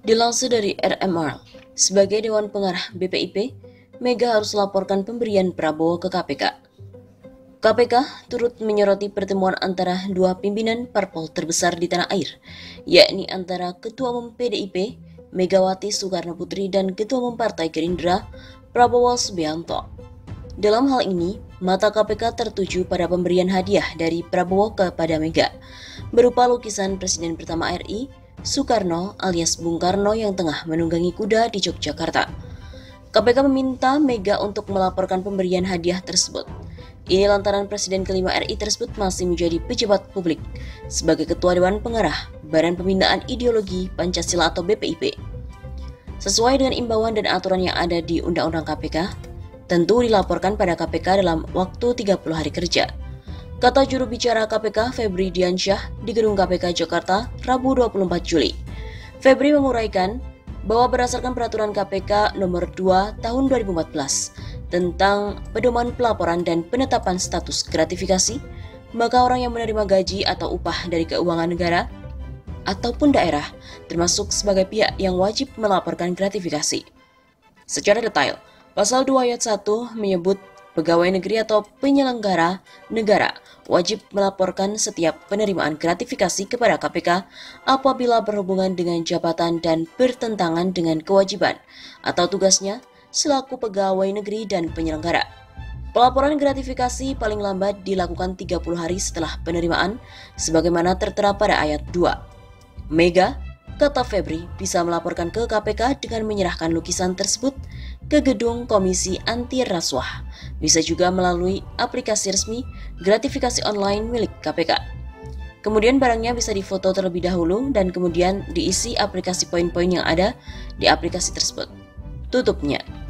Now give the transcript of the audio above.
Dilansir dari RMR, sebagai Dewan Pengarah BPIP, Mega harus laporkan pemberian Prabowo ke KPK. KPK turut menyoroti pertemuan antara dua pimpinan parpol terbesar di tanah air, yakni antara Ketua Umum PDIP, Megawati Soekarnoputri, dan Ketua Umum Partai Gerindra, Prabowo Subianto. Dalam hal ini, mata KPK tertuju pada pemberian hadiah dari Prabowo kepada Mega, berupa lukisan Presiden pertama RI, Soekarno alias Bung Karno yang tengah menunggangi kuda di Yogyakarta. KPK meminta Mega untuk melaporkan pemberian hadiah tersebut. Ini lantaran Presiden kelima RI tersebut masih menjadi pejabat publik sebagai Ketua Dewan Pengarah Badan Pembinaan Ideologi Pancasila atau BPIP. Sesuai dengan imbauan dan aturan yang ada di Undang-Undang KPK, tentu dilaporkan pada KPK dalam waktu 30 hari kerja. Kata juru bicara KPK Febri Diansyah di Gedung KPK Jakarta, Rabu 24 Juli. Febri menguraikan bahwa berdasarkan peraturan KPK nomor 2 tahun 2014 tentang pedoman pelaporan dan penetapan status gratifikasi, maka orang yang menerima gaji atau upah dari keuangan negara ataupun daerah termasuk sebagai pihak yang wajib melaporkan gratifikasi. Secara detail, Pasal 2 ayat 1 menyebut pegawai negeri atau penyelenggara negara wajib melaporkan setiap penerimaan gratifikasi kepada KPK apabila berhubungan dengan jabatan dan bertentangan dengan kewajiban atau tugasnya selaku pegawai negeri dan penyelenggara. Pelaporan gratifikasi paling lambat dilakukan 30 hari setelah penerimaan sebagaimana tertera pada ayat 2. Mega, kata Febri, bisa melaporkan ke KPK dengan menyerahkan lukisan tersebut ke gedung Komisi Anti Rasuah. Bisa juga melalui aplikasi resmi gratifikasi online milik KPK. Kemudian barangnya bisa difoto terlebih dahulu dan kemudian diisi aplikasi poin-poin yang ada di aplikasi tersebut. Tutupnya.